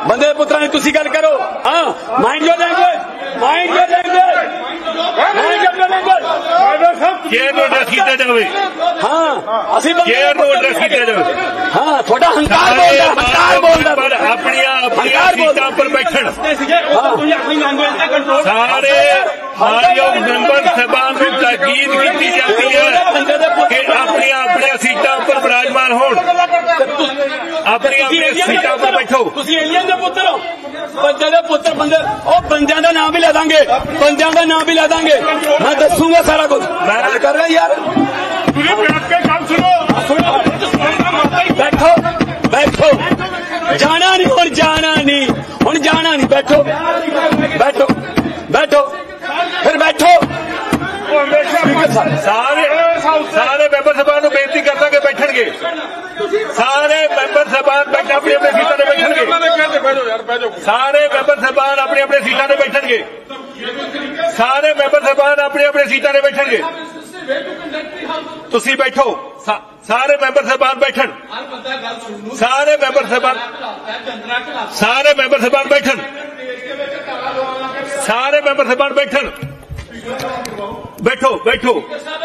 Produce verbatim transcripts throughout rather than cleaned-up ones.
बंदे पुत्रा ने तुसी गल करो। हाँ mind your language, mind your language, mind your language. Chair नो एड्रेस किया जाए। हाँ असि चेयर नो एड्रेस किया जाए। हाँ थोड़ा हंकार बोलदा, हंकार बोलदा अपनी अपनी सीटां पर बैठन सारे मानयोग मेंबर साहबान को ताकीद की जाती है कि अपनी अपनी सीटां पर विराजमान होण, अपनी अपनी सीटां पर बैठो। तुसी एलियन दे पुत्तर हो, बंदे दे पुत्तर बंदे ओ बंदियां दा नाम भी ले दांगे, बंदियां दा नाम भी ले दांगे, मैं दसूंगा सारा कुछ। मैं कर रहा यार बैठो बैठो, जाना नहीं और जाना नहीं, हुण जाना नहीं, बैठो बैठो बैठो फिर बैठो। सारे सारे मैंबर साहबान बेनती करता कि बैठणगे, सारे मैंबर साहबान बैठ अपनी अपनी सीटां ते बैठणगे, सारे मैंबर साहबान अपनी अपनी सीटां ते बैठणगे, सारे मैंबर साहबान अपनी अपनी सीटां ते बैठणगे। तुसी बैठो, सारे मैंबर साहबान बैठन, सारे मैंबर साहबान सारे मैंबर साहबान बैठन, सारे मैंबर साहबान बैठन। बैठो बैठो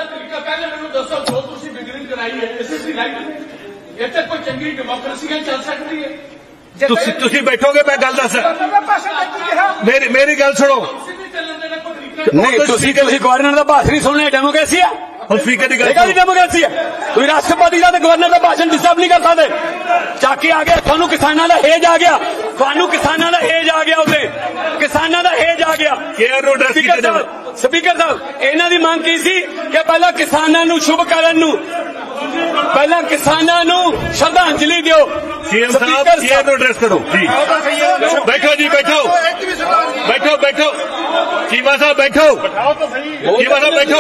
तुसी बैठोगे, मैं गल दस मेरी मेरी गल सुनो। नहीं तुसी गवर्नर का भाषण नहीं सुनने, डेमोक्रेसी है। स्पीकर की गल डेमोक्रेसी है, तुम राष्ट्रपति का गवर्नर का भाषण डिस्टर्ब नहीं कर सकते। चाकी आ गया, थानू किसानों का हेज आ गया, थानू किसानों का हेज आ गया, उसे किसानों का हेज आ गया। स्पीकर साहब स्पीकर साहब इन्हों की मांग की सी कि पहला किसानों नू शुभ करन नू पहला किसानों नू श्रद्धांजलि दियो। सीएम साहब चेयर नो एड्रेस करो जी। बैठो जी बैठो बैठो बैठो चीमा साहब बैठो, चीमा साहब बैठो।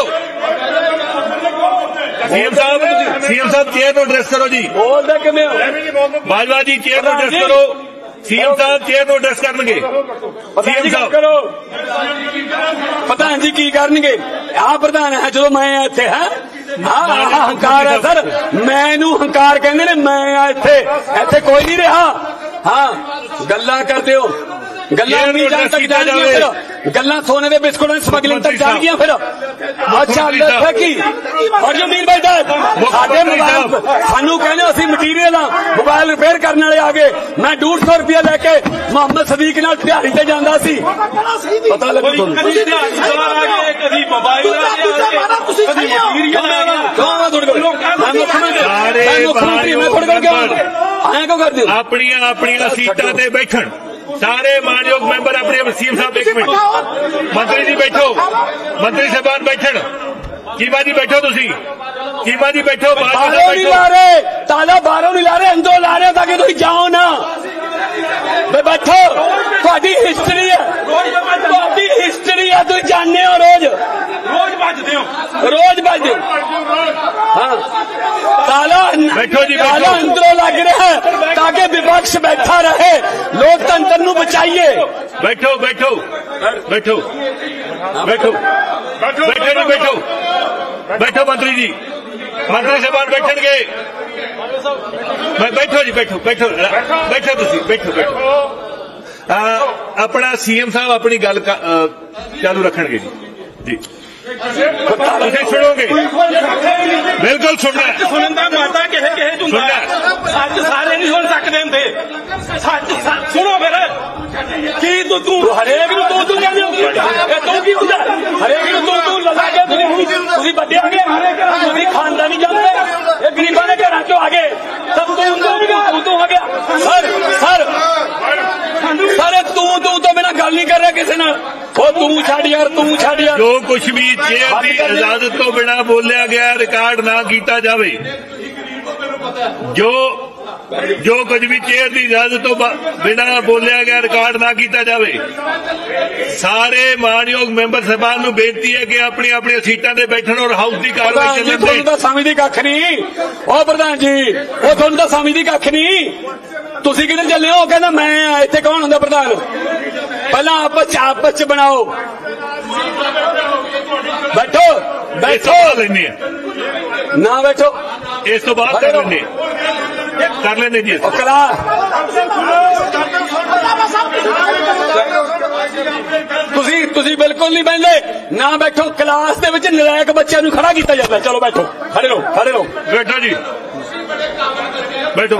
सीएम साहब सीएम साहब चेयर नो एड्रेस करो जी। बाजवा जी चेयर नो एड्रेस करो। सीएम साहब चेयर नो एड्रेस करनगे। सीएम साहब करो, प्रधान जी की करनगे? आ प्रधान है जो मैं इत्थे है, हंकार है सर, मैनू हंकार कहंदे ने, मैं इत्थे इत्थे कोई नहीं रहा। हाँ गल्लां करदे हो, गल्लां नहीं जान तक जाणगियां, फिर गल्लां सोने दे बिस्कुट दी स्मगलिंग तक जाणगियां। फिर अच्छा देखो की और जो मीर भाई साहब साडे मोबाइल सानू कहने असीं मटीरियल आ, मोबाइल रिपेयर करने वाले आ गए। मैं डेढ़ सौ रुपया लेके मोहम्मद सदीक नाल दिहाड़ी ते जांदा सी, पता लगे तुहानू अपनी अपनी सीटां ते बैठन सारे मानयोग मैंबर अपने सीएम साहब। एक मिनट मंत्री जी बैठो, मंत्री साहबान बैठन। चीमा जी बैठो, तुसी चीमा जी बैठो। बाहरों नहीं ला रहे, ताला बाहरों नहीं ला रहे, अंदरों ला रहे ताकि तुम जाओ ना। बैठो, थोड़ी हिस्टरी है, थोड़ी हिस्टरी है, तुम जानते हो रोज रोज बजते हो रोज बजते हो। हाँ ताला बैठो जी, ताला अंदरों लग रहा है ताकि विपक्ष बैठा रहे, लोकतंत्र नू बचाइए। बैठो बैठो बैठो बैठो बैठो बैठो बैठो मंत्री जी, मंत्री साहबान बैठणगे। बैठो जी बैठो बैठो बैठो तुसी बैठो बैठो। अपना सीएम साहब अपनी गल चालू रखणगे जी जी तुसीं सुनोगे, बिल्कुल सुनना सुनन दा माता किसे किसे चुंदा सच सारे नहीं सुन सकते होंदे। सच सुनो फिर की तू तू हरेक नूं तू तू कहंदे हो, तू की हुंदा हरेक नूं तू तू लगा के तुसीं बड्डे आ गए, तुसीं खानदानी जानदे, ये गरीबां दे घरां चों आ गए, सब तू तू तू आ गया। सर सर सर तू तू तो बिना गल नहीं कर रहा किसी नाल, ओ तू छड़ यार, तू छड़ यार। जो कुछ भी चेयर की इजाजत तो बिना बोलिया गया रिकॉर्ड ना किया जाए, जो जो कुछ भी चेयर की इजाजत तो बिना बोलिया गया रिकॉर्ड ना किया जाए। सारे मानयोग मैंबर साहबान नूं बेनती है कि अपनी अपनी सीटां ते बैठण और हाउस की कार्रवाई चलण दे। तो समझदी कख नहीं ओ प्रधान जी, वो तुहानूं तो समझदी कख नहीं। तुसीं किधर चले हो? कहंदा मैं इत्थे कौन हुंदा प्रधान? पहला आपस आपस च बनाओ। बैठो बैठो लेने ना बैठो, इस तो बाद कर लेने कर लेने जी। कला ਤੁਸੀਂ ਬਿਲਕੁਲ ਨਹੀਂ ਬੈਠਦੇ ਨਾ ਬੈਠੋ ਕਲਾਸ ਦੇ ਵਿੱਚ ਨਲਾਇਕ ਬੱਚਿਆਂ ਨੂੰ ਖੜਾ ਕੀਤਾ ਜਾਂਦਾ ਚਲੋ ਬੈਠੋ ਖੜੇ ਰਹੋ ਖੜੇ ਰਹੋ ਬੈਠੋ ਜੀ ਬੈਠੋ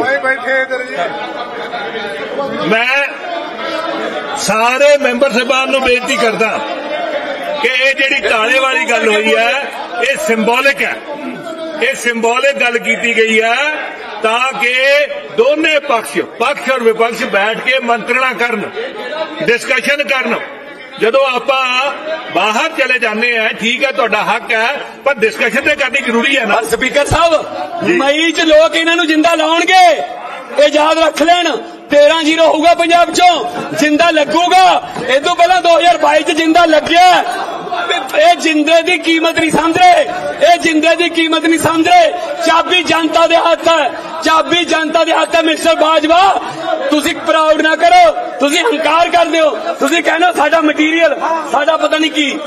ਮੈਂ ਸਾਰੇ ਮੈਂਬਰ ਸਾਹਿਬਾਨ ਨੂੰ ਬੇਨਤੀ ਕਰਦਾ ਕਿ ਇਹ ਜਿਹੜੀ ਤਾਲੇ ਵਾਲੀ ਗੱਲ ਹੋਈ ਹੈ ਇਹ ਸਿੰਬੋਲਿਕ ਹੈ ਇਹ ਸਿੰਬੋਲਿਕ ਗੱਲ ਕੀਤੀ ਗਈ ਹੈ ਤਾਂ ਕਿ ਦੋਨੇ ਪਕਸ਼ ਪਕਸ਼ ਔਰ ਵਿਪਕਸ਼ ਬੈਠ ਕੇ ਮੰਤਰਣਾ ਕਰਨ ਡਿਸਕਸ਼ਨ ਕਰਨ ਜਦੋਂ ਆਪਾਂ ਬਾਹਰ ਚਲੇ ਜਾਂਦੇ ਆ ਠੀਕ ਹੈ ਤੁਹਾਡਾ ਹੱਕ ਹੈ ਪਰ ਡਿਸਕਸ਼ਨ ਤੇ ਕਰਨੀ ਜ਼ਰੂਰੀ ਹੈ ਨਾ ਸਪੀਕਰ ਸਾਹਿਬ ਮਈ ਚ ਲੋਕ ਇਹਨਾਂ ਨੂੰ ਜਿੰਦਾ ਲਾਉਣਗੇ ਇਹ ਯਾਦ ਰੱਖ ਲੈਣ तेरह जीरो होगा पंजाब चो जिंदा लगूगा ये तो पहला दो हजार बाई च जिंदा लग्या ये जिंदे की कीमत नहीं समझ रहे ये जिंदे की कीमत नहीं समझ रहे चाबी जनता दे हाथ है चाबी जनता दे हाथ है मिस्टर बाजवा तुसी प्राउड ना करो तुसी हंकार कर दो तुसी कहना साडा मटीरियल साडा पता नहीं की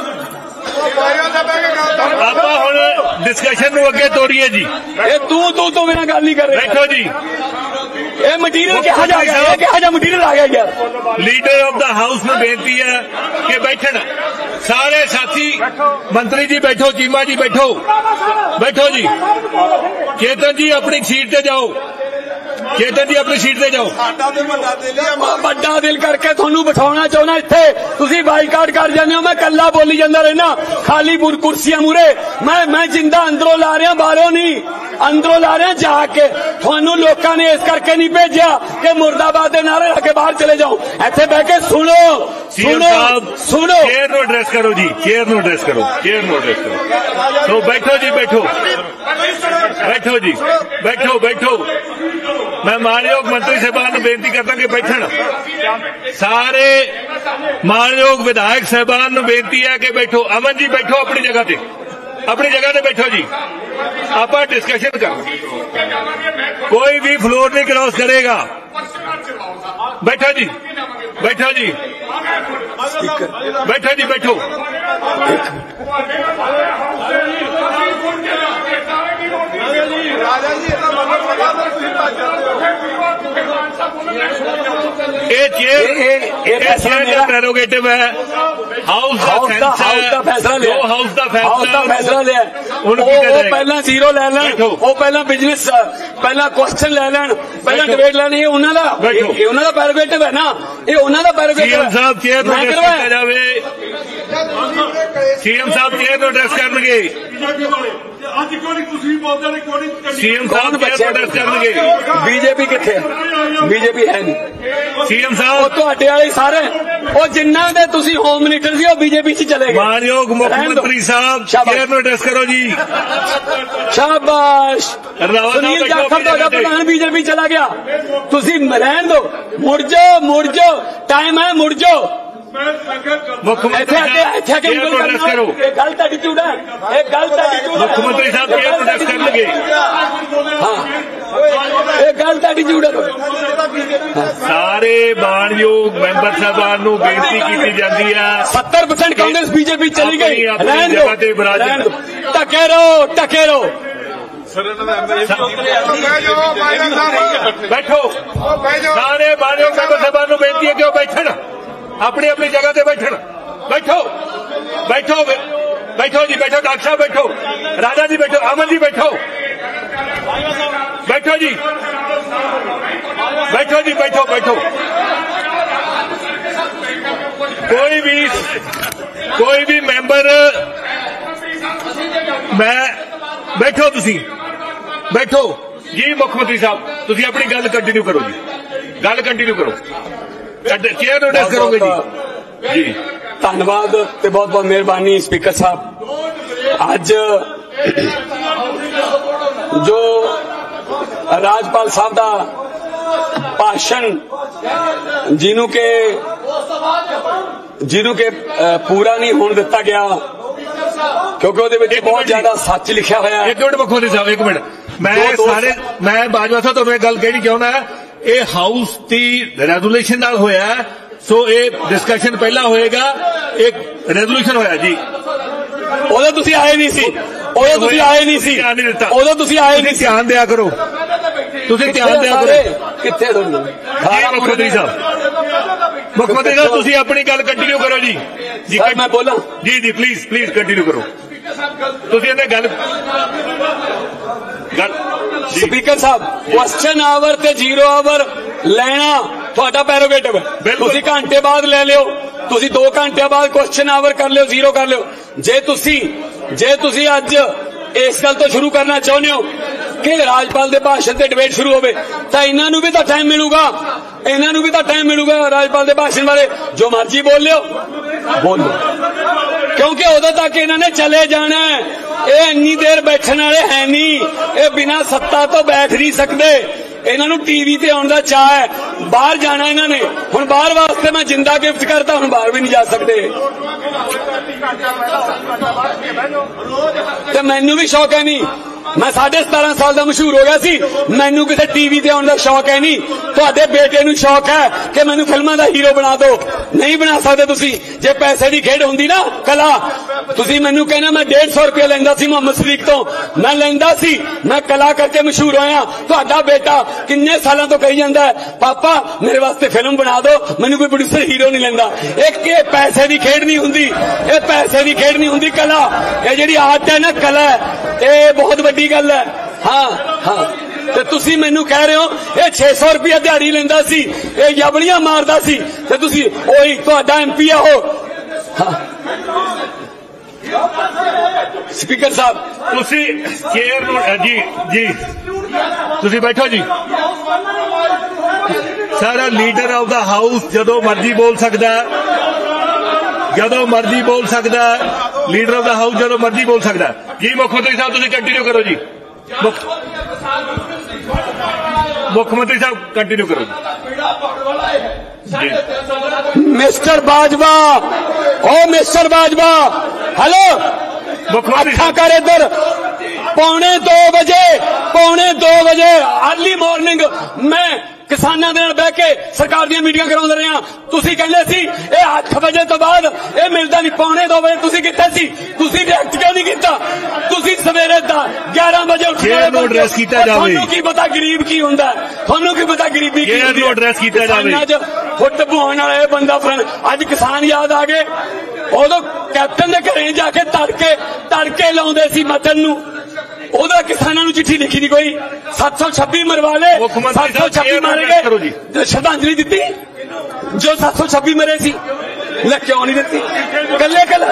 ਆਪਾਂ ਹੁਣ ਡਿਸਕਸ਼ਨ ਨੂੰ ਅੱਗੇ ਤੋਰੀਏ ਜੀ ਇਹ ਤੂੰ ਤੂੰ ਤੋਂ ਬਿਨਾਂ ਗੱਲ ਨਹੀਂ ਕਰ ਰਿਹਾ ਬੈਠੋ ਜੀ ਇਹ ਮਟੀਰੀਅਲ ਕਿਹਾ ਜਾ ਗਿਆ ਇਹ ਕਿਹਾ ਜਾ ਮਟੀਰੀਅਲ ਆ ਗਿਆ ਯਾਰ ਲੀਡਰ ਆਫ ਦਾ ਹਾਊਸ ਨੂੰ ਬੇਨਤੀ ਹੈ ਕਿ ਬੈਠਣ ਸਾਰੇ ਸਾਥੀ ਮੰਤਰੀ ਜੀ ਬੈਠੋ ਚੀਮਾ ਜੀ ਬੈਠੋ ਬੈਠੋ ਜੀ ਚੇਤਨ ਜੀ ਆਪਣੀ ਸੀਟ ਤੇ ਜਾਓ ਚੇਤਨ ਜੀ ਆਪਣੀ ਸੀਟ ਤੇ ਜਾਓ ਵੱਡਾ ਦਿਲ ਕਰਕੇ ਤੁਹਾਨੂੰ ਬਿਠਾਉਣਾ ਚਾਹੁੰਦਾ ਇੱਥੇ ਤੁਸੀਂ ਬਾਈਕਾਟ ਕਰ ਜਾਂਦੇ ਹੋ ਮੈਂ ਕੱਲਾ ਬੋਲੀ ਜਾਂਦਾ ਰਹਿਣਾ ਖਾਲੀ ਕੁਰਸੀਆਂ ਮੂਰੇ ਮੈਂ ਮੈਂ ਜਿੰਦਾ ਅੰਦਰੋਂ ਲਾ ਰਿਹਾ ਬਾਹਰੋਂ ਨਹੀਂ ਅੰਦਰੋਂ ਲਾ ਰਿਹਾ ਜਾ ਕੇ ਤੁਹਾਨੂੰ ਲੋਕਾਂ ਨੇ ਇਸ ਕਰਕੇ ਨਹੀਂ ਭੇਜਿਆ ਕਿ ਮੁਰਦਾਬਾਦ ਦੇ ਨਾਰੇ ਲਾ ਕੇ ਬਾਹਰ ਚਲੇ ਜਾਓ ਇੱਥੇ ਬਹਿ ਕੇ ਸੁਣੋ ਸੁਣੋ ਸੁਣੋ ਚੇਅਰ ਨੂੰ ਐਡਰੈਸ ਕਰੋ ਜੀ ਚੇਅਰ ਨੂੰ ਐਡਰੈਸ ਕਰੋ ਚੇਅਰ ਨੂੰ ਐਡਰੈਸ ਕਰੋ ਸੋ ਬੈਠੋ ਜੀ ਬੈਠੋ ਬੈਠੋ ਜੀ ਬੈਠੋ ਬੈਠੋ मैं मानयोग मंत्री साहबान ਨੂੰ ਬੇਨਤੀ ਕਰਦਾ ਕਿ ਬੈਠਣ ਸਾਰੇ ਮਾਨयोग ਵਿਧਾਇਕ ਸਾਹਿਬਾਨ ਨੂੰ ਬੇਨਤੀ ਹੈ ਕਿ ਬੈਠੋ ਅਮਨ ਜੀ ਬੈਠੋ ਆਪਣੀ ਜਗ੍ਹਾ ਤੇ ਆਪਣੀ ਜਗ੍ਹਾ ਤੇ ਬੈਠੋ ਜੀ ਆਪਾਂ ਡਿਸਕਸ਼ਨ ਕਰਾਂਗੇ ਕੋਈ ਵੀ ਫਲੋਰ ਨਹੀਂ ਕ੍ਰਾਸ ਕਰੇਗਾ ਬੈਠੋ ਜੀ ਬੈਠੋ ਜੀ ਬੈਠੋ ਜੀ ਬੈਠੋ ਇਹ ਚੇਅਰ ਇਹ ਫੈਸਲਾ ਪ੍ਰੈਰੋਗੇਟਿਵ ਹੈ ਹਾਊਸ ਦਾ ਫੈਸਲਾ ਲਿਆ ਜੋ ਹਾਊਸ ਦਾ ਹਾਊਸ ਦਾ ਫੈਸਲਾ ਲਿਆ ਉਹ ਪਹਿਲਾਂ ਜ਼ੀਰੋ ਲੈ ਲੈਣ ਉਹ ਪਹਿਲਾਂ ਬਿਜ਼ਨਸ ਪਹਿਲਾਂ ਕੁਐਸਚਨ ਲੈ ਲੈਣ ਪਹਿਲਾਂ ਡਿਬੇਟ ਲੈਣੀ ਇਹ ਉਹਨਾਂ ਦਾ ਇਹ ਉਹਨਾਂ ਦਾ ਪ੍ਰੈਰੋਗੇਟਿਵ ਹੈ ਨਾ ਇਹ ਉਹਨਾਂ ਦਾ ਪ੍ਰੈਰੋਗੇਟਿਵ ਹੈ ਸਾਹਿਬ ਚੇਅਰ ਨੂੰ ਐਡਰੈਸ ਕੀਤਾ ਜਾਵੇ ਸੀਐਮ ਸਾਹਿਬ ਚੇਅਰ ਨੂੰ ਐਡਰੈਸ ਕਰਨਗੇ ਅੱਜ ਕਿਉਂ ਨਹੀਂ ਤੁਸੀਂ ਬੋਲਦੇ ਨੇ ਕਿਉਂ ਨਹੀਂ ਸੀਐਮ ਸਾਹਿਬ ਚੇਅਰ ਨੂੰ ਐਡਰੈਸ ਕਰਨਗੇ ਬੀਜੇਪੀ ਕਿੱਥੇ ਬੀਜੇਪੀ ਹੈ ਨਹੀਂ ਸੀਐਮ ਉਹ ਸਾਹਿਬ ਤੁਹਾਡੇ ਵਾਲੇ ਸਾਰੇ ਉਹ ਜਿੰਨਾਂ ਦੇ ਤੁਸੀਂ ਹੋਮ ਮਿਨਿਸਟਰ ਸੀ ਉਹ ਬੀਜੇਪੀ 'ਚ ਚਲੇ ਗਏ ਮਾਨਯੋਗ ਮੁੱਖ ਮੰਤਰੀ ਸਾਹਿਬ ਚੇਅਰ ਨੂੰ ਐਡਰੈਸ ਕਰੋ ਜੀ ਸ਼ਾਬਾਸ਼ ਸੁਨੀਲ ਜਾਖੜ ਤੁਹਾਡਾ ਪ੍ਰਧਾਨ ਬੀਜੇਪੀ ਚਲਾ ਗਿਆ ਤੁਸੀਂ ਰਹਿਣ ਦਿਓ ਮੁੜ ਜਾਓ ਮੁੜ ਜਾਓ ਟਾਈਮ ਹੈ ਮੁੜ ਜਾਓ ਮੁੱਖ ਮੰਤਰੀ ਸਾਹਿਬ ਚੇਅਰ ਨੂੰ ਐਡਰੈਸ ਕਰੋ ਇਹ ਗਲਤ ਐਟੀਟਿਊਡ ਹੈ ਇਹ ਗਲਤ ਐਟੀਟਿਊਡ ਮੁੱਖ ਮੰਤਰੀ ਸਾਹਿਬ ਚੇਅਰ ਨੂੰ ਐਡਰੈਸ ਕਰਨਗੇ ਹਾਂ ਇਹ ਗਲਤ ਐਟੀਟਿਊਡ ਹੈ ਸਾਰੇ ਮਾਨਯੋਗ ਮੈਂਬਰ ਸਾਹਿਬਾਨ ਨੂੰ ਬੇਨਤੀ ਕੀਤੀ ਜਾਂਦੀ ਹੈ ਸੱਤਰ ਪਰਸੈਂਟ ਕਾਂਗਰਸ ਬੀਜੇਪੀ ਚਲੀ ਗਈ ਆਪਣੀ ਰਹਿਣ ਜਗ੍ਹਾ ਤੇ ਦਿਓ ਬਰਾਜਰ ਟਕੇ ਰਹੋ ਟਕੇ ਰਹੋ ਬੈਠੋ ਸਾਰੇ ਮਾਨਯੋਗ ਮੈਂਬਰ ਸਾਹਿਬਾਨ ਨੂੰ ਬੇਨਤੀ ਹੈ ਕਿ ਉਹ ਬੈਠਣ ਆਪਣੀ ਆਪਣੀ ਜਗ੍ਹਾ ਤੇ ਬੈਠਣ ਬੈਠੋ ਬੈਠੋ ਬੈਠੋ ਜੀ ਬੈਠੋ ਡਾਕਟਰ ਸਾਹਿਬ ਬੈਠੋ ਰਾਜਾ ਜੀ ਬੈਠੋ ਅਮਨ ਜੀ ਬੈਠੋ ਬੈਠੋ ਜੀ ਬੈਠੋ ਜੀ ਬੈਠੋ ਬੈਠੋ ਕੋਈ ਵੀ ਕੋਈ ਵੀ ਮੈਂਬਰ ਮੈਂ ਬੈਠੋ ਤੁਸੀਂ ਬੈਠੋ ਜੀ ਮੁੱਖ ਮੰਤਰੀ ਸਾਹਿਬ ਤੁਸੀਂ ਆਪਣੀ ਗੱਲ ਕੰਟੀਨਿਊ ਕਰੋ ਜੀ ਗੱਲ ਕੰਟੀਨਿਊ ਕਰੋ ਚੇਅਰ ਨੂੰ ਐਡਰੈਸ ਕਰੋਗੇ ਜੀ ਜੀ ਧੰਨਵਾਦ ਤੇ ਬਹੁਤ ਬਹੁਤ ਮਿਹਰਬਾਨੀ ਸਪੀਕਰ ਸਾਹਿਬ ਅੱਜ ਜੋ ਰਾਜਪਾਲ ਸਾਹਿਬ ਦਾ ਭਾਸ਼ਣ ਜਿਹਨੂੰ ਕਿ ਜਿਹਨੂੰ ਕਿ ਪੂਰਾ ਨਹੀਂ ਹੋਣ ਦਿੱਤਾ ਗਿਆ ਕਿਉਂਕਿ ਉਹਦੇ ਵਿੱਚ ਬਹੁਤ ਜ਼ਿਆਦਾ ਸੱਚ ਲਿਖਿਆ ਹੋਇਆ ਹੈ ਇੱਕ ਮਿੰਟ ਮੁੱਖ ਮੰਤਰੀ ਸਾਹਿਬ ਇੱਕ ਮਿੰਟ ਮੈਂ ਸਾਰੇ ਮੈਂ ਬਾਜਵਾ ਸਾਹਿਬ ਤੁਹਾਨੂੰ ਇਹ ਗੱਲ ਕਹਿਣੀ ਚਾਹੁੰਦਾ ਇਹ ਹਾਊਸ ਦੀ ਰੈਜ਼ੋਲੂਸ਼ਨ ਨਾਲ ਹੋਇਆ ਸੋ ਇਹ ਡਿਸਕਸ਼ਨ ਪਹਿਲਾਂ ਹੋਏਗਾ ਇੱਕ ਰੈਜ਼ੋਲੂਸ਼ਨ ਹੋਇਆ ਜੀ ਉਦੋਂ ਤੁਸੀਂ ਆਏ ਨਹੀਂ ਸੀ ਉਦੋਂ ਤੁਸੀਂ ਆਏ ਨਹੀਂ ਸੀ ਉਦੋਂ ਤੁਸੀਂ ਆਏ ਨਹੀਂ ਧਿਆਨ ਦਿਆ ਕਰੋ ਤੁਸੀਂ ਧਿਆਨ ਦਿਆ ਕਰੋ ਕਿੱਥੇ ਮੁੱਖ ਮੰਤਰੀ ਸਾਹਿਬ ਮੁੱਖ ਮੰਤਰੀ ਸਾਹਿਬ ਤੁਸੀਂ ਆਪਣੀ ਗੱਲ ਕੰਟੀਨਿਊ ਕਰੋ ਜੀ ਜੀ ਸਰ ਮੈਂ ਬੋਲਾਂ ਜੀ ਜੀ ਪਲੀਜ਼ ਪਲੀਜ਼ ਕੰਟੀਨਿਊ ਕਰੋ ਤੁਸੀਂ ਇਹਨੇ ਗੱਲ ਗੱਲ ਸਪੀਕਰ ਸਾਹਿਬ ਕੁਐਸਚਨ ਆਵਰ ਤੇ ਜ਼ੀਰੋ ਆਵਰ ਲੈਣਾ ਤੁਹਾਡਾ ਪੈਰੋਗੇਟਿਵ ਹੈ ਤੁਸੀਂ ਘੰਟੇ ਬਾਅਦ ਲੈ ਲਿਓ ਤੁਸੀਂ ਦੋ ਘੰਟਿਆਂ ਬਾਅਦ ਕੁਐਸਚਨ ਆਵਰ ਕਰ ਲਿਓ ਜ਼ੀਰੋ ਕਰ ਲਿਓ ਜੇ ਤੁਸੀਂ ਜੇ ਤੁਸੀਂ ਅੱਜ ਇਸ ਗੱਲ ਤੋਂ ਸ਼ੁਰੂ ਕਰਨਾ ਚਾਹੁੰਦੇ ਹੋ ਕਿ ਰਾਜਪਾਲ ਦੇ ਭਾਸ਼ਣ ਤੇ ਡਿਬੇਟ ਸ਼ੁਰੂ ਹੋਵੇ ਤਾਂ ਇਹਨਾਂ ਨੂੰ ਵੀ ਤਾਂ ਟਾਈਮ ਮਿਲੂਗਾ ਇਹਨਾਂ ਨੂੰ ਵੀ ਤਾਂ ਟਾਈਮ ਮਿਲੂਗਾ ਰਾਜਪਾਲ ਦੇ ਭਾਸ਼ਣ ਬਾਰੇ ਜੋ ਮਰਜ਼ੀ ਬੋਲ ਲਿਓ ਬੋਲੋ ਕਿਉਂਕਿ ਉਦੋਂ ਤੱਕ ਇਹਨਾਂ ਨੇ ਚਲੇ ਜਾਣਾ ਇਹ ਇੰਨੀ ਦੇਰ ਬੈਠਣ ਵਾਲੇ ਹੈ ਨਹੀਂ ਇਹ ਬਿਨਾਂ ਸੱਤਾ ਤੋਂ ਬੈਠ ਨਹੀਂ ਸਕਦੇ ਇਹਨਾਂ ਨੂੰ ਟੀਵੀ ਤੇ ਆਉਣ ਦਾ ਚਾਅ ਹੈ ਬਾਹਰ ਜਾਣਾ ਇਹਨਾਂ ਨੇ ਹੁਣ ਬਾਹਰ ਵਾਸਤੇ ਮੈਂ ਜਿੰਦਾ ਗਿਫਟ ਕਰਤਾ ਹੁਣ ਬਾਹਰ ਵੀ ਨਹੀਂ ਜਾ ਸਕਦੇ ਤੇ ਮੈਨੂੰ ਵੀ ਸ਼ੌਕ ਹੈ ਨਹੀਂ ਮੈਂ ਸਾਢੇ ਸਤਾਰਾਂ ਸਾਲ ਦਾ ਮਸ਼ਹੂਰ ਹੋ ਗਿਆ ਸੀ ਮੈਨੂੰ ਕਿਸੇ ਟੀਵੀ ਤੇ ਆਉਣ ਦਾ ਸ਼ੌਕ ਹੈ ਨਹੀਂ ਤੁਹਾਡੇ ਬੇਟੇ ਨੂੰ ਸ਼ੌਕ ਹੈ ਕਿ ਮੈਨੂੰ ਫਿਲਮਾਂ ਦਾ ਹੀਰੋ ਬਣਾ ਦਿਓ ਨਹੀਂ ਬਣਾ ਸਕਦੇ ਤੁਸੀਂ ਜੇ ਪੈਸੇ ਦੀ ਖੇਡ ਹੁੰਦੀ ਨਾ ਕਲਾ ਤੁਸੀਂ ਮੈਨੂੰ ਕਹਿਣਾ ਮੈਂ ਡੇਢ ਸੌ ਰੁਪਏ ਲੈਂਦਾ ਸੀ ਮੁਹੰਮਦ ਸਦੀਕ ਤੋਂ ਮੈਂ ਲੈਂਦਾ ਸੀ ਮੈਂ ਕਲਾ ਕਰਕੇ ਮਸ਼ਹੂਰ ਹੋਇਆ ਤੁਹਾਡਾ ਬੇਟਾ ਕਿੰਨੇ ਸਾਲਾਂ ਤੋਂ ਕਹੀ ਜਾਂਦਾ ਹੈ ਪਾਪਾ ਮੇਰੇ ਵਾਸਤੇ ਫਿਲਮ ਬਣਾ ਦਿਓ ਮੈਨੂੰ ਕੋਈ ਪ੍ਰੋਡਿਊਸਰ ਹੀਰੋ ਨਹੀਂ ਲੈਂਦਾ ਇੱਕ ਇਹ ਪੈਸੇ ਦੀ ਖੇਡ ਨਹੀਂ ਹੁੰਦੀ ਇਹ ਪੈਸੇ ਦੀ ਖੇਡ ਨਹੀਂ ਹੁੰਦੀ ਕਲਾ ਇਹ ਜਿਹੜੀ ਆਰਟ ਹੈ ਨਾ ਕਲਾ ਇਹ ਬਹੁਤ ਵੱਡੀ ਗੱਲ ਹੈ ਹਾਂ ਹਾਂ ਤੇ ਤੁਸੀਂ ਮੈਨੂੰ ਕਹਿ ਰਹੇ ਹੋ ਇਹ ਛੇ ਸੌ ਰੁਪਏ ਦਿਹਾੜੀ ਲੈਂਦਾ ਸੀ ਇਹ ਜਬਲੀਆਂ ਮਾਰਦਾ ਸੀ ਤੇ ਤੁਸੀਂ ਉਹੀ ਤੁਹਾਡਾ ਐਮਪੀ ਆ ਉਹ ਸਪੀਕਰ ਸਾਹਿਬ ਤੁਸੀਂ ਚੇਅਰ ਨੂੰ ਜੀ ਜੀ ਤੁਸੀਂ ਬੈਠੋ ਜੀ ਸਾਰਾ ਲੀਡਰ ਆਫ ਦਾ ਹਾਊਸ ਜਦੋਂ ਮਰਜ਼ੀ ਬੋਲ ਸਕਦਾ ਜਦੋਂ ਮਰਜ਼ੀ ਬੋਲ ਸਕਦਾ ਲੀਡਰ ਆਫ ਦਾ ਹਾਊਸ ਜਦੋਂ ਮਰਜ਼ੀ ਬੋਲ ਸਕਦਾ ਜੀ ਮੁੱਖ ਮੰਤਰੀ ਸਾਹਿਬ ਤੁਸੀਂ ਕੰਟੀਨਿਊ ਕਰੋ ਜੀ ਮੁੱਖ ਮੰਤਰੀ ਸਾਹਿਬ ਕੰਟੀਨਿਊ ਕਰੋ ਜੀ ਮਿਸਟਰ ਬਾਜਵਾ ਓ ਮਿਸਟਰ ਬਾਜਵਾ ਹੈਲੋ ਮੁੱਖ ਮੰਤਰੀ ਅੱਖਾਂ ਕਰ ਇੱਧਰ ਪੌਣੇ ਦੋ ਵਜੇ ਪੌਣੇ ਦੋ ਵਜੇ अर्ਲੀ ਮਾਰਨਿੰਗ ਮੈਂ ਕਿਸਾਨਾਂ ਦੇ ਨਾਲ ਬਹਿ ਕੇ ਸਰਕਾਰ ਦੀਆਂ ਮੀਟਿੰਗਾਂ ਕਰਾਉਂਦੇ ਰਹੇ ਹਾਂ ਤੁਸੀਂ ਕਹਿੰਦੇ ਸੀ ਇਹ ਅੱਠ ਵਜੇ ਤੋਂ ਬਾਅਦ ਇਹ ਮਿਲਦਾ ਨਹੀਂ ਪੌਣੇ ਦੋ ਵਜੇ ਤੁਸੀਂ ਕਿੱਥੇ ਸੀ ਤੁਸੀਂ ਰਿਐਕਟ ਕਿਉਂ ਨਹੀਂ ਕੀਤਾ ਤੁਸੀਂ ਸਵੇਰੇ ਗਿਆਰਾਂ ਵਜੇ ਉੱਠੇ ਨੂੰ ਐਡਰੈਸ ਕੀਤਾ ਜਾਵੇ ਤੁਹਾਨੂੰ ਕੀ ਪਤਾ ਗਰੀਬ ਕੀ ਹੁੰਦਾ ਤੁਹਾਨੂੰ ਕੀ ਪਤਾ ਗਰੀਬੀ ਕੀ ਹੁੰਦੀ ਹੈ ਐਡਰੈਸ ਕੀਤਾ ਜਾਵੇ ਅੱਜ ਫੁੱਟ ਬੁਹਾਉਣ ਵਾਲਾ ਇਹ ਬੰਦਾ ਫਰਨ ਅੱਜ ਕਿਸਾਨ ਯਾਦ ਆ ਗਏ ਉਦੋਂ ਕੈਪਟਨ ਦੇ ਘਰੇ ਜਾ ਕੇ ਤੜਕੇ ਤੜਕੇ ਲਾਉਂਦੇ ਸੀ ਮਤਨ ਨੂੰ ਉਹਦਾ ਕਿਸਾਨਾਂ ਨੂੰ ਚਿੱਠੀ ਲਿਖੀ ਨਹੀਂ ਕੋਈ ਸੱਤ ਸੌ ਛੱਬੀ ਮਰਵਾ ਲੈ ਸੱਤ ਸੌ ਛੱਬੀ ਮਾਰੇ ਗਏ ਸ਼ਰਧਾਂਜਲੀ ਦਿੱਤੀ ਜੋ ਸੱਤ ਸੌ ਛੱਬੀ ਮਰੇ ਸੀ ਲੈ ਕਿਉਂ ਨਹੀਂ ਦਿੱਤੀ ਕੱਲੇ ਕੱਲੇ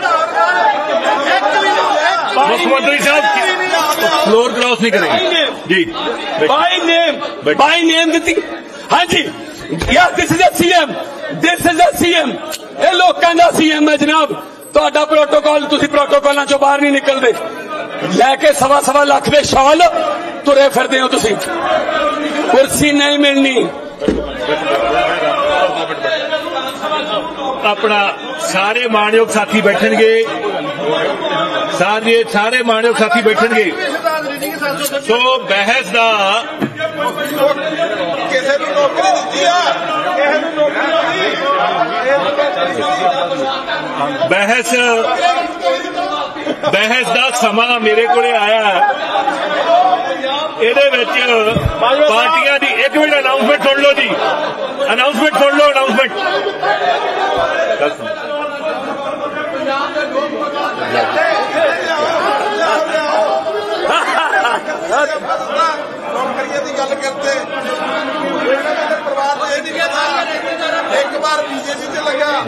ਮੁੱਖ ਮੰਤਰੀ ਸਾਹਿਬ ਫਲੋਰ ਕ੍ਰਾਸ ਨਹੀਂ ਕਰੇਗੇ ਜੀ ਬਾਈ ਨੇਮ ਬਾਈ ਨੇਮ ਦਿੱਤੀ ਹਾਂਜੀ ਯਾਰ this is a CM this is a CM ਇਹ ਲੋਕਾਂ ਦਾ ਸੀਐਮ ਹੈ ਜਨਾਬ ਤੁਹਾਡਾ ਪ੍ਰੋਟੋਕਾਲ ਤੁਸੀਂ ਪ੍ਰੋਟੋਕਾਲਾਂ ਚੋਂ ਬਾਹਰ ਨਹੀਂ ਨਿਕਲਦੇ ਲੈ ਕੇ ਸਵਾ ਸਵਾ ਲੱਖ ਦੇ ਸ਼ਾਲ ਤੁਰੇ ਫਿਰਦੇ ਹੋ ਤੁਸੀਂ ਕੁਰਸੀ ਨਹੀਂ ਮਿਲਣੀ ਆਪਣਾ ਸਾਰੇ ਮਾਣਯੋਗ ਸਾਥੀ ਬੈਠਣਗੇ ਸਾਰੇ ਸਾਰੇ ਮਾਣਯੋਗ ਸਾਥੀ ਬੈਠਣਗੇ ਸੋ ਬਹਿਸ ਦਾ ਕਿਸੇ ਨੂੰ ਨੌਕਰੀ ਦਿੱਤੀ ਆ ਕਿਸੇ ਨੂੰ ਨੌਕਰੀ ਬਹਿਸ ਬਹਿਸ ਦਾ ਸਮਾਂ ਮੇਰੇ ਕੋਲੇ ਆਇਆ ਇਹਦੇ ਵਿੱਚ ਪਾਰਟੀਆਂ ਦੀ ਇੱਕ ਮਿੰਟ ਅਨਾਉਂਸਮੈਂਟ ਸੁਣ ਲਓ ਜੀ ਅਨਾਉਂਸਮੈਂਟ ਸੁਣ ਲਓ ਅਨਾਉਂਸਮੈਂਟ ਨੌਕਰੀਆਂ ਦੀ ਗੱਲ ਕਰਦੇ ਪਰਿਵਾਰ ਇਹ ਨਹੀਂ ਕਹਿੰਦਾ ਇੱਕ ਵਾਰ ਬੀਜੇਪੀ ਚ ਲੱਗਾ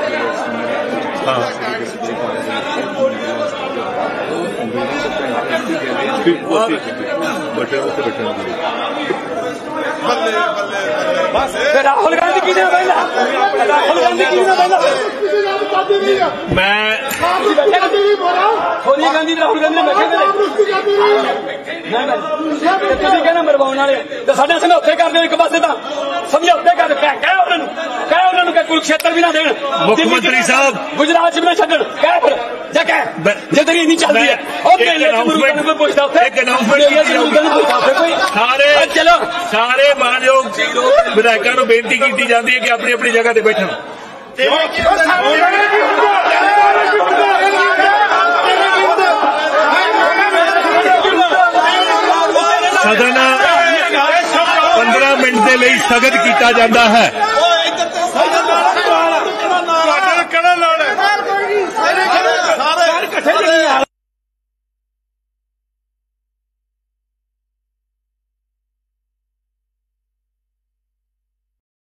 ਬੱਲੇ ਬੱਲੇ ਰਾਹੁਲ ਗਾਂਧੀ ਕੀ ਨੇ ਪਹਿਲਾਂ ਰਾਹੁਲ ਗਾਂਧੀ ਕੀ ਨੇ ਪਹਿਲਾਂ ਮੈਂ ਸੋਨੀਆ ਗਾਂਧੀ ਰਾਹੁਲ ਗਾਂਧੀ ਨੇ ਬੈਠੇ ਨੇ ਤੁਸੀਂ ਕਹਿੰਦੇ ਮਰਵਾਉਣ ਵਾਲੇ ਤੇ ਸਾਡੇ ਸਮਝੌਤੇ ਕਰਦੇ ਇੱਕ ਪਾਸੇ ਤਾਂ ਸਮਝੌਤੇ ਕਰ ਕਹਿ ਉਹਨਾਂ ਨੂੰ ਕਹਿ ਉਹਨਾਂ ਨੂੰ ਕਿ ਕੁਰੂਕਸ਼ੇਤਰ ਵੀ ਨਾ ਦੇਣ ਮੁੱਖ ਮੰਤਰੀ ਸਾਹਿਬ ਗੁਜਰਾਤ ਚ ਵੀ ਨਾ ਛੱਡਣ ਕਹਿ ਫਿਰ ਜਾ ਕਹਿ ਜੇ ਤੇਰੀ ਇੰਨੀ ਚੱਲਦੀ ਹੈ ਉਹ ਮੇਲੇ ਚ ਮੁਰਗਾ ਨੂੰ ਕੋਈ ਪੁੱਛਦਾ ਉੱਥੇ ਇੱਕ ਅਨਾਉਂਸਮੈਂਟ ਸਾਰੇ ਚਲੋ ਸਾਰੇ ਮਾਨਯੋਗ ਵਿਧਾਇਕਾਂ ਨੂੰ ਬੇਨਤੀ ਕੀਤੀ ਜਾਂਦੀ ਹੈ ਕਿ ਆਪਣੀ ਆਪਣੀ ਜਗ੍ਹਾ ਤੇ ਬੈਠਣ ਸਦਨ ਪੰਦਰਾਂ ਮਿੰਟ ਦੇ ਲਈ ਸਥਗਿਤ ਕੀਤਾ ਜਾਂਦਾ ਹੈ।